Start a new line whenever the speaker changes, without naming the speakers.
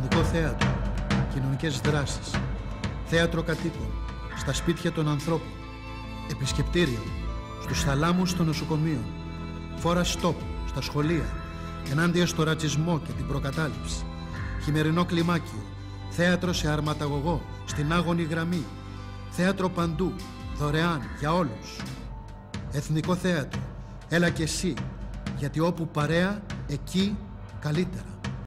Δημοτικό θέατρο, κοινωνικές δράσεις, θέατρο κατοίκων, στα σπίτια των ανθρώπων, επισκεπτήριο, στους θαλάμους των νοσοκομείων, φόρα στόπ στα σχολεία, ενάντια στο ρατσισμό και την προκατάληψη, χειμερινό κλιμάκιο, θέατρο σε αρματαγωγό, στην άγωνη γραμμή, θέατρο παντού, δωρεάν για όλους. Εθνικό θέατρο, έλα και εσύ, γιατί όπου παρέα, εκεί καλύτερα.